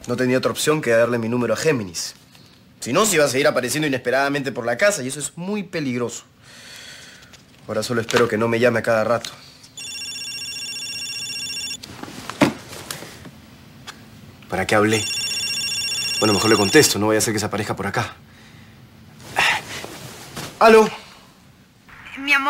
No tenía otra opción que darle mi número a Géminis. Si no, se iba a seguir apareciendo inesperadamente por la casa y eso es muy peligroso. Ahora solo espero que no me llame a cada rato. ¿Para qué hablé? Bueno, mejor le contesto, no vaya a ser que se aparezca por acá. ¿Aló? ¿Mi amor?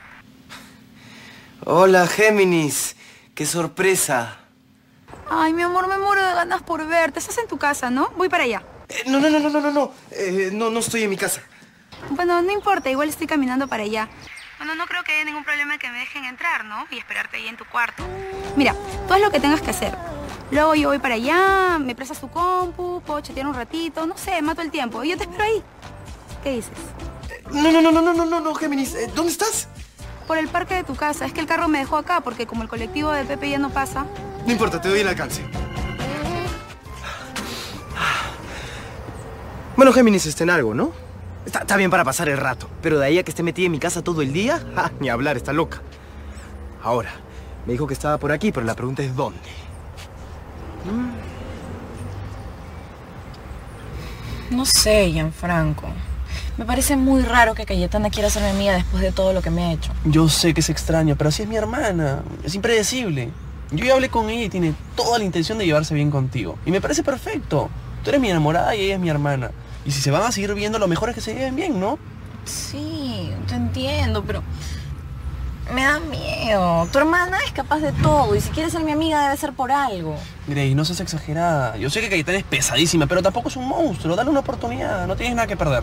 Hola, Géminis. ¡Qué sorpresa! Ay, mi amor, me muero de ganas por verte. Estás en tu casa, ¿no? Voy para allá. No. No estoy en mi casa. Bueno, no importa, igual estoy caminando para allá. Bueno, no creo que haya ningún problema en que me dejen entrar, ¿no? Y esperarte ahí en tu cuarto. Mira, tú haz lo que tengas que hacer. Luego yo voy para allá, me prestas tu compu, puedo chatear un ratito, no sé, mato el tiempo. Y yo te espero ahí. ¿Qué dices? No, Géminis. ¿Dónde estás? Por el parque de tu casa. Es que el carro me dejó acá porque como el colectivo de Pepe ya no pasa. No importa, te doy el alcance. Bueno, Géminis está en algo, ¿no? Está bien para pasar el rato, pero de ahí a que esté metida en mi casa todo el día, ni hablar, está loca. Ahora, me dijo que estaba por aquí, pero la pregunta es ¿dónde? No sé, Gianfranco. Me parece muy raro que Cayetana quiera ser mi amiga después de todo lo que me ha hecho. Yo sé que es extraño, pero así es mi hermana. Es impredecible. Yo ya hablé con ella y tiene toda la intención de llevarse bien contigo. Y me parece perfecto. Tú eres mi enamorada y ella es mi hermana. Y si se van a seguir viendo, lo mejor es que se lleven bien, ¿no? Sí, te entiendo, pero me da miedo. Tu hermana es capaz de todo y si quiere ser mi amiga debe ser por algo. Grace, no seas exagerada. Yo sé que Cayetana es pesadísima, pero tampoco es un monstruo. Dale una oportunidad, no tienes nada que perder.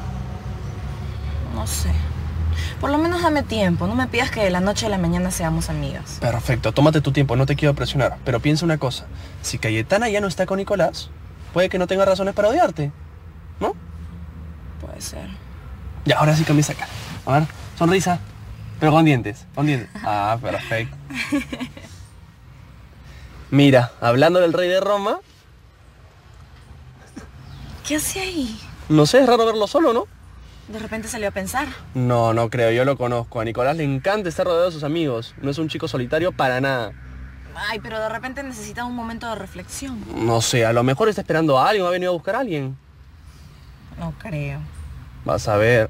No sé. Por lo menos dame tiempo. No me pidas que de la noche a la mañana seamos amigas. Perfecto, tómate tu tiempo, no te quiero presionar. Pero piensa una cosa. Si Cayetana ya no está con Nicolás, puede que no tenga razones para odiarte, ¿no? Puede ser. Ya, ahora sí comienza acá. A ver, sonrisa. Pero con dientes, con dientes. Ah, perfecto. Mira, hablando del rey de Roma... ¿Qué hace ahí? No sé, es raro verlo solo, ¿no? De repente salió a pensar. No, no creo, yo lo conozco. A Nicolás le encanta estar rodeado de sus amigos. No es un chico solitario para nada. Ay, pero de repente necesita un momento de reflexión. No sé, a lo mejor está esperando a alguien o ha venido a buscar a alguien. No creo. Vas a ver.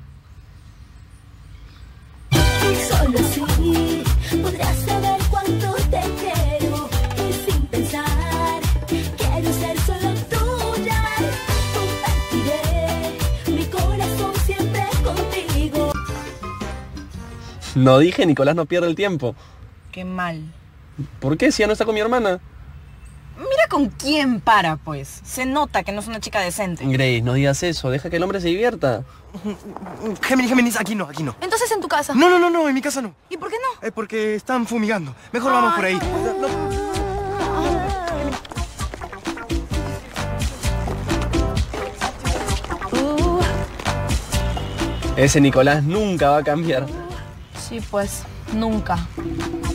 Solo así podrás saber cuánto te quiero y sin pensar quiero ser solo tuya. Compartiré mi corazón siempre contigo. No dije, Nicolás no pierde el tiempo. Qué mal. ¿Por qué? Si ya no está con mi hermana. Mira con quién para, pues. Se nota que no es una chica decente. Grace, no digas eso. Deja que el hombre se divierta. Géminis, aquí no. Entonces en tu casa. No, en mi casa no. ¿Y por qué no? Porque están fumigando. Mejor vamos por ahí. Ese Nicolás nunca va a cambiar. Sí, pues. Nunca.